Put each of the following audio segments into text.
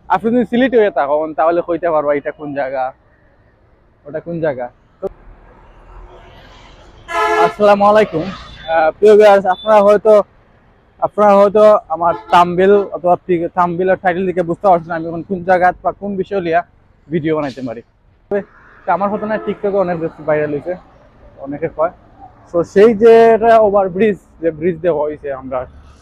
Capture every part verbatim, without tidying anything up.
আপনি যদি সিলেটে হয়ে থাকেন তাহলে কইতে পারবা এটা কোন জায়গা, ওটা কোন জায়গা। আসসালামু আলাইকুম প্রিয় ভিউয়ার্স, আপনারা হয়তো আপনারা হয়তো আমার থাম্বনেল অথবা থাম্বনেল আর টাইটেল দেখে বুঝতে পারছেন আমি এখন কোন জায়গা বা কোন বিষয় নিয়ে ভিডিও বানাইতে পারি। আমার হতো না টিকটকে অনেক বেশি ভাইরাল হয়েছে, অনেকে কয়। তো সেই যে ওভার ব্রিজ, যে ব্রিজ দেওয়া হয়েছে আমরা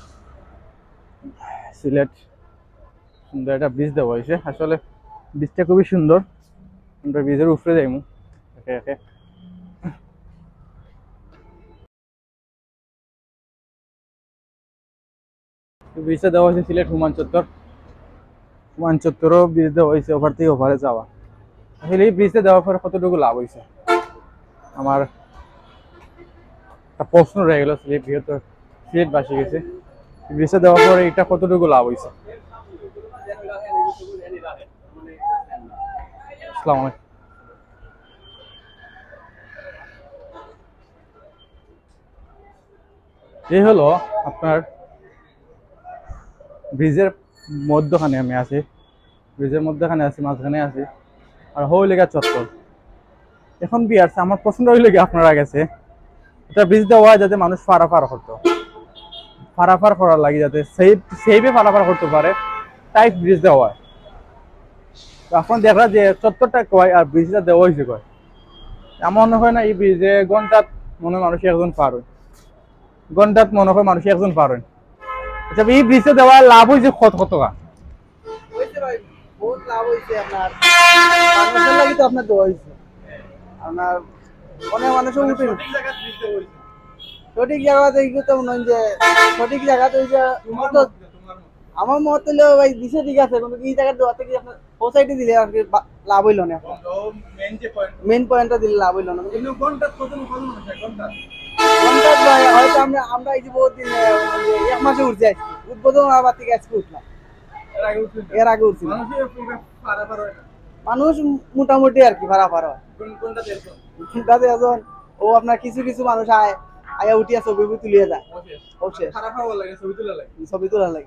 সিলেট, সুন্দর একটা ব্রিজ দেওয়া হয়েছে। আসলে ব্রিজটা খুবই সুন্দর, আমরা ব্রিজের উপরে যাইমু একে একে। ব্রিজটা দেওয়া হয়েছে সিলেট হুমান চত্বর, হুমান চত্বরও ব্রিজ দেওয়া হয়েছে ওভার থেকে ওভারে যাওয়া। আসলে এই ব্রিজটা দেওয়ার পরে কতটুকু লাভ হয়েছে আমার একটা প্রশ্ন রয়ে গেল, সিলেট বৃহত্তর সিলেটবাসী গেছে ব্রিজটা দেওয়ার পরে এটা কতটুকু লাভ হয়েছে। আসসালামু আলাইকুম। এই হলো আপনার ব্রিজের মধ্যখানে আমি আছি, ব্রিজের মধ্যখানে আছি, মাঝখানে আছি, আর হইলেগা চত্বর। এখন বিয়ার্স আমার পছন্দ হইলে কি আপনারা গেছে এটা ব্রিজ দেওয়া যাতে মানুষ পারাপার করতো, পারাপার করার লাগে যাতে সেফ সেফে পারাপার করতে পারে তাই ব্রিজ দেওয়া হয়। এখন দেখা যে চত্বরটা কয় আর ব্রিজটা দেওয়া হয়েছে কয়, এমন হয় না এই ব্রিজে ঘন্টাত মনে মানুষ একজন পার হয়, ঘন্টাত মনে হয় মানুষ একজন পার হয়। আচ্ছা এই ব্রিজে দেওয়া লাভ হয়েছে কত কত টাকা? বহুত লাভ হয়েছে আপনার, মানুষের লাগি তো আপনার দেওয়া হয়েছে। আপনার অনেক মানুষও উঠে সঠিক জায়গাতে তো নয় যে সঠিক জায়গাতে আমার মত হলেও ভাই দিছে ঠিক আছে, কিন্তু এই জায়গা দেওয়াতে কি আপনার সোসাইটি দিলে আর কি লাভ হইল না। মেইন পয়েন্টটা দিলে লাভ হইল না। হয়তো আমরা আমরা এই যে বহুত দিন এক মাসে উঠছে আজকে, উদ্বোধন আবার থেকে আজকে উঠলাম, এর আগে উঠছিল মানুষ মোটামুটি আর কি ভাড়া ভাড়া কোনটাতে এখন ও আপনার কিছু কিছু মানুষ আয় আয়া উঠিয়া ছবি তুলিয়ে যায়, ছবি তোলা লাগে।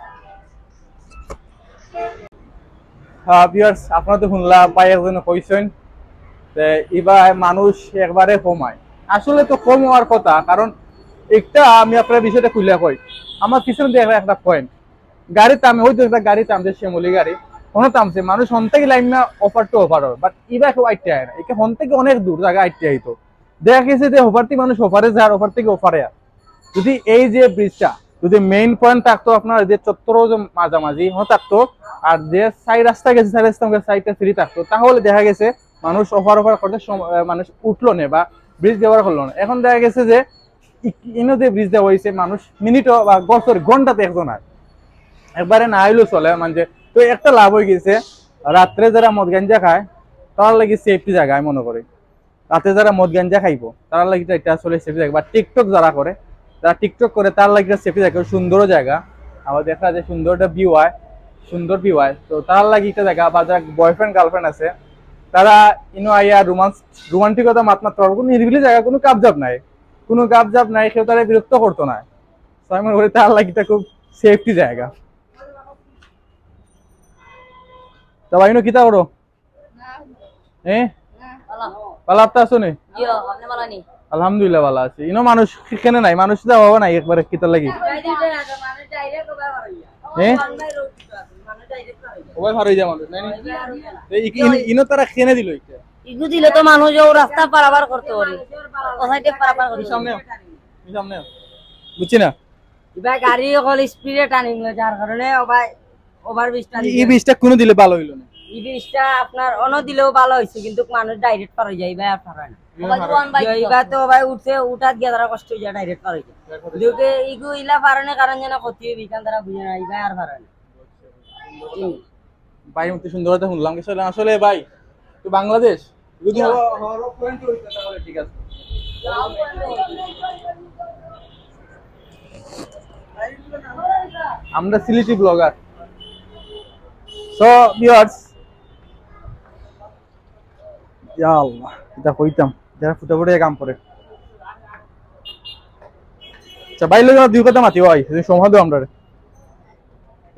ভিউয়ার্স আপনারা তো শুনলাম পাই একজন কইছেন যে এবার মানুষ একবারে কমায়, আসলে তো কম হওয়ার কথা, কারণ একটা আমি আপনার বিষয়টা খুলে কই। আমার পিছনে দেখলাম একটা পয়েন্ট, গাড়ি থামে, ওই তো একটা গাড়ি থামছে শ্যামলি গাড়ি, কোনো থামছে মানুষ হন থেকে লাইন না অফার টু অফার হয়, বাট এবার কেউ আইটে আয় না, একে হন থেকে অনেক দূর জায়গায় আইটে আইতো। দেখা গেছে যে অফার থেকে মানুষ অফারে যায় আর অফার থেকে অফারে আর যদি এই যে ব্রিজটা যদি মেইন পয়েন্ট থাকতো আপনার যে চত্বর মাঝামাঝি হ্যাঁ থাকতো, আর যে সাইড রাস্তা গেছে সাইড রাস্তা সাইডটা ফ্রি থাকতো, তাহলে দেখা গেছে মানুষ অফার অফার করতে মানুষ উঠলো না বা ব্রিজ ব্যবহার করলো না। এখন দেখা গেছে যে ইনো যে ব্রিজ দেওয়া হয়েছে মানুষ মিনিটও বা বছর ঘন্টাতে একজন আর একবারে না আইলেও চলে মানে। তো একটা লাভ হয়ে গেছে, রাত্রে যারা মদ গাঞ্জা খায় তার লাগে সেফটি জায়গা আমি মনে করি, রাতে যারা মদ গাঞ্জা খাইবো তার লাগে এটা আসলে সেফটি জায়গা, বা টিকটক যারা করে যারা টিকটক করে তার লাগে সেফটি জায়গা, সুন্দর জায়গা। আবার দেখা যায় সুন্দর একটা ভিউ হয়, সুন্দর ভিউ হয়, তো তার লাগে একটা জায়গা। বা যারা বয়ফ্রেন্ড গার্লফ্রেন্ড আছে তারা ইনো আইয়া রোমান্স রোমান্টিকতা মাত মাত্র কোনো নিরিবিলি জায়গা, কোনো কাবজাব নাই, কোনো কাবজাব নাই, কেউ তারা বিরক্ত করতো না। তো আমি মনে করি তার লাগে এটা খুব সেফটি জায়গা। তো ভাই ইনো কিতা করো? হ্যাঁ ভালো আপনি আছো নি? আলহামদুলিল্লাহ ভালো আছি। ইনো মানুষ কেন নাই, মানুষ যাওয়া নাই একবারে কিতা লাগি হ্যাঁ ওই ভালো যা মানুষ নাই ইনো তারা কেনে দিল এটা ইগু দিলে তো মানুষ ও রাস্তা পারাপার করতে পারে, ও সাইডে পারাপার করতে সামনে সামনে বুঝছি না ইবা গাড়ি হল স্পিডে টানিং যার কারণে ওভার ওভার বিশটা এই বিশটা কোন দিলে ভালো হইলো না, এই বিশটা আপনার অন্য দিলেও ভালো হইছে, কিন্তু মানুষ ডাইরেক্ট পার হয়ে যায় ভাই আর পার হয় না। এইবা তো ভাই উঠে উঠাত গিয়া তারা কষ্ট হয়ে যায়, ডাইরেক্ট পার হয়ে যায়। দুকে ইগু ইলা পারনে কারণ যেন ক্ষতি হবে বিকান তারা বুঝে না, ভাই আর পার হয় না। ভাই মত সুন্দরতা শুনলাম আসলে আসলে ভাই তো বাংলাদেশ যদি হলো পয়েন্ট হইতো তাহলে ঠিক আছে। আমরা সিলেটি ব্লগার। সো ভিউয়ার্স ইয়া আল্লাহ এটা কইতাম যারা ফুটা ফুটে কাম করে। আচ্ছা ভাই লোক দুই কথা মাতি ভাই সময় দাও আমরা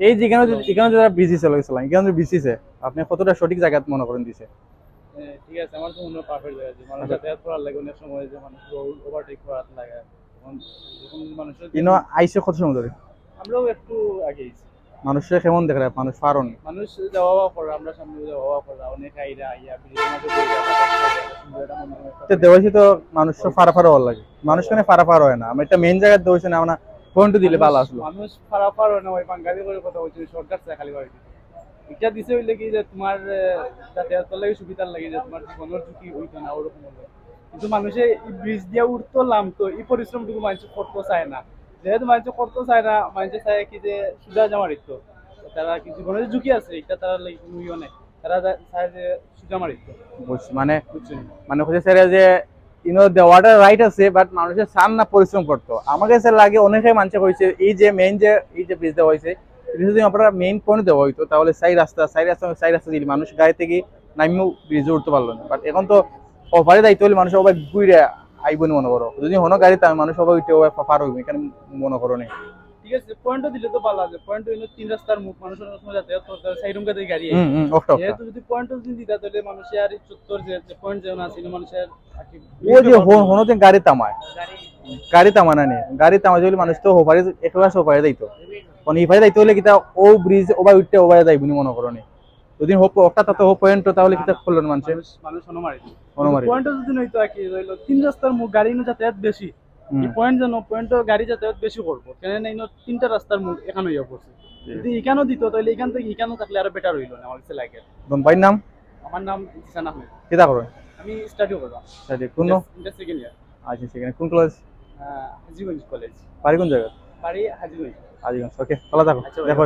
এই যে এখানে এখানে যারা বিজি ছিল গেছিলাম এখানে যে বিসিছে আপনি কতটা সঠিক জায়গা মনে করেন দিছে? ঠিক আছে, আমার তো মনে হয় পারফেক্ট জায়গা আছে। মানুষ যাতায়াত করার লাগে অনেক সময় যে মানুষ ওভারটেক করার লাগে, তখন যখন মানুষের ইনো আইসে কত সময় ধরে? আমরাও একটু আগে আইছি। মানুষের কেমন দেখে মানুষ পারন? মানুষ যাওয়া করে, আমরা সামনে যাওয়া করে অনেক আইরা আইয়া ব্রিজের মাঝে বইয়া সুন্দর একটা মনোরম তো দেওয়াইছি তো মানুষ ফারা ফারা হওয়ার লাগে, মানুষ কেন ফারা ফারা হয় না? আমি একটা মেইন জায়গায় দেওয়াইছি না আমরা পয়েন্ট দিলে ভালো আসলো। মানুষ ফারাফার হয় না, ওই বাঙালি করে কথা বলছি, সরকার চায় খালি বাড়ি এটা দিছে হইলে কি যে তোমার যাতায়াতের লাগে সুবিধার লাগে, যে তোমার জীবনের ঝুঁকি হইতো না ওরকম হলো। কিন্তু মানুষে এই ব্রিজ দিয়ে উঠতো নামতো, এই পরিশ্রমটুকু মানুষ করতে চায় না। যেহেতু মানুষ করতে চায় না, মানুষ চায় কি যে সুবিধা জমা দিত, তারা কি জীবনের ঝুঁকি আছে এটা তারা লাগে কোনো ইয়ে নেই, তারা চায় যে সুবিধা মারিত। বুঝছি, মানে বুঝছেন, মানে হচ্ছে স্যার যে ইনো দেওয়াটা রাইট আছে, বাট মানুষের চান না পরিশ্রম করতো। আমার কাছে লাগে অনেকে মানুষ কইছে এই যে মেইন যে এই যে ব্রিজ দেওয়া হয়েছে, যদি আপনারা মেইন পয়েন্ট দেওয়া হইতো তাহলে সাই রাস্তা সাই রাস্তা সাই রাস্তা দিলে মানুষ গাড়ি থেকে নামিও ব্রিজে উঠতে পারলো না। বাট এখন তো ওভারে দায়িত্ব হলে মানুষ সবাই ঘুরে আইবো মনে করো, যদি হনো গাড়ি তাই মানুষ সবাই উঠে পার হইবে, এখানে মনে করো নেই। ঠিক আছে, পয়েন্টও দিলে তো ভালো আছে। পয়েন্ট হইলো তিন রাস্তার মুখ, মানুষের সময় যাতায়াত করতে সাইড রুম কাছে গাড়ি হুম হুম অফ যেহেতু যদি পয়েন্টও যদি দিতা তাহলে মানুষের আর চত্বর যে পয়েন্ট যেন আছে মানুষের ও যে হনোতে গাড়ি থামায়, গাড়ি থামানা নেই, গাড়ি থামাই হলে মানুষ তো ওভারে একবার ওভারে যাইতো, মানে ইভারে যাইতে হলে কিতা ও ব্রিজ ওভার উঠতে ওভারে যাইব নি মনে করো নি। যদি হোপ ওটা তাতে হোপ পয়েন্ট তাহলে কিতা করলেন মানুষ মানুষ হনমারি হনমারি পয়েন্টও যদি নইতো কি হইলো তিন রাস্তার মুখ গাড়ি নো যাতায়াত বেশি, এই পয়েন্ট যেন পয়েন্টও গাড়ি যাতায়াত বেশি করবো, কেন না ইনো তিনটা রাস্তার মুখ এখানে হইয়া পড়ছে। যদি এখানেও দিত তাহলে এখান থেকে এখানেও থাকলে আরো বেটার হইলো না আমার কাছে লাগে। ভাইয়ের নাম? আমার নাম জিসান আহমেদ। কিতা করো? আমি স্টাডি করলাম। স্টাডি কোন? Second year. আচ্ছা সেখানে কোন কলেজ? হাজীগঞ্জ কলেজ। বাড়ি কোন জায়গা? বাড়ি হাজীগঞ্জ। হাজীগঞ্জ। ওকে, ভালো থাকো, দেখো।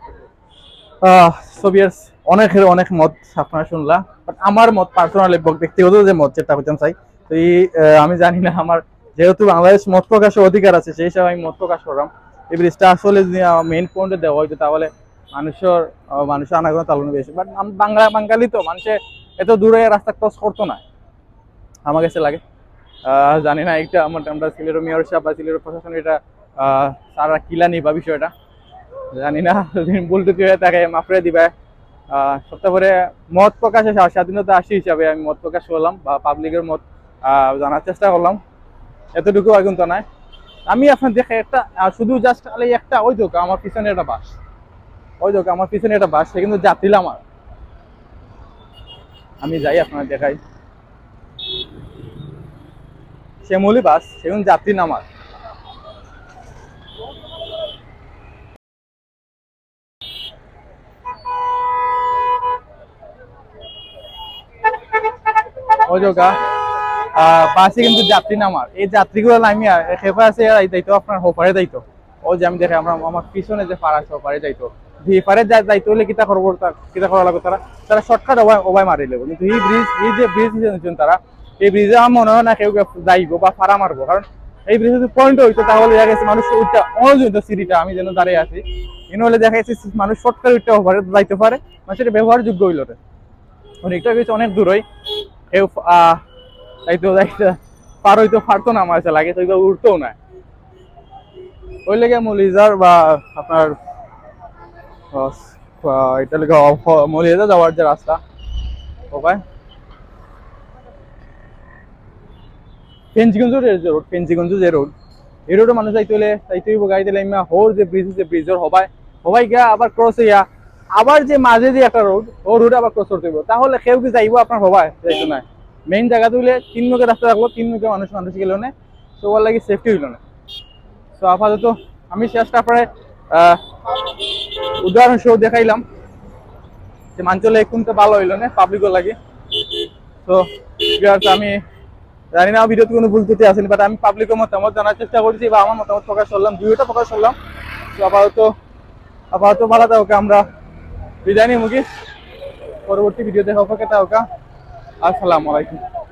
আহ সোভিয়ার্স অনেকের অনেক মত আপনারা শুনলা, বাট আমার মত পার্সোনালি ব্যক্তিগত যে মত যেটা হইতাম চাই, তো এই আমি জানি না, আমার যেহেতু বাংলাদেশ মত প্রকাশের অধিকার আছে সেই হিসাবে আমি মত প্রকাশ করলাম। এই ব্রিজটা আসলে যদি মেইন পয়েন্টে দেওয়া হইতো তাহলে মানুষের মানুষের আনাগোনা চালানো বেশি, বাট বাংলা বাঙালি তো মানুষে এত দূরে রাস্তা ক্রস করতো না আমার কাছে লাগে। আহ জানি না একটা আমার আমরা সিলেটের মেয়র সাহেব বা সিলেটের প্রশাসন এটা আহ সারা কিলা নিবা বিষয়টা জানি না, যদি ভুল টুকি হয়ে থাকে মাফরে দিবা। আহ সপ্তাহে মত প্রকাশে স্বাধীনতা আসি হিসাবে আমি মত প্রকাশ করলাম বা পাবলিকের মত আহ জানার চেষ্টা করলাম, এতটুকু আগুন তো নাই। আমি আপনার দেখে একটা শুধু জাস্ট একটা ওই দোকা আমার পিছনে একটা বাস, ওই দোকা আমার পিছনে একটা বাস, সে কিন্তু যাত্রী আমার। আমি যাই আপনার দেখাই, শ্যামলি বাস, সে কিন্তু যাত্রী নামার। ওই দোকা বাসে কিন্তু যাত্রী নামার, এই যাত্রীগুলো নামিয়া খেপা আছে যাইতো আপনার হোপারে যাইতো। ও যে আমি দেখে আমরা আমার পিছনে যে পাড়া আছে হোপারে যাইতো, এপারে যাইতে হলে কিতা করবো, কিতা করা লাগবে, তারা তারা শর্টকাট ওবাই ওবাই মারি লেবো। কিন্তু এই ব্রিজ এই যে ব্রিজ নিচ্ছেন তারা, এই ব্রিজে আমার মনে হয় না কেউ যাইব বা ফাড়া মারবো, কারণ এই ব্রিজে যদি পয়েন্ট হইতো তাহলে দেখা গেছে মানুষ ওইটা অনুযায়ী সিঁড়িটা আমি যেন দাঁড়িয়ে আছি এনে হলে দেখা গেছে মানুষ শর্টকাট ওইটা হোপারে যাইতে পারে, মানুষের ব্যবহারযোগ্য হইল রে। অনেকটা গেছে অনেক দূরই কেউ আহ যাইতো যাইতে পার হইতো পারতো না আমার কাছে লাগে, তো ওইভাবে উঠতেও না। ওই লেগে মলিজার বা আপনার এটা লেগে মলিজা যাওয়ার যে রাস্তা ওখানে পেঞ্জিগঞ্জ যে রোড, পেঞ্জিগঞ্জ যে রোড, এই রোডে মানুষ যাইতে হলে যাইতে হইব গাড়ি দিলে হোর যে ব্রিজ যে ব্রিজের হবাই হবাই গিয়া আবার ক্রস হইয়া আবার যে মাঝে যে একটা রোড ও রোড আবার ক্রস করতে হইব, তাহলে কেউ কি যাইব আপনার হবাই যাইতো না। মেইন জায়গাতে হইলে তিন মুখে রাস্তা থাকবো, তিন মুখে মানুষ মানুষ গেলেও না, তো ওর লাগে সেফটি হইল না। তো আপাতত আমি শেষটা আপনার আহ উদাহরণস্বরূপ দেখাইলাম যে মাঞ্চলে কোনটা ভালো হইল না পাবলিকও লাগে। তো আমি জানি না ভিডিওতে কোনো ভুল ত্রুটি আসেনি, বাট আমি পাবলিকের মতামত জানার চেষ্টা করছি বা আমার মতামত প্রকাশ করলাম, ভিডিওটা প্রকাশ করলাম। তো আপাতত আপাতত ভালো থাকা, আমরা বিদায় নিই মুখী, পরবর্তী ভিডিও দেখা হোক। আসসালামু আলাইকুম।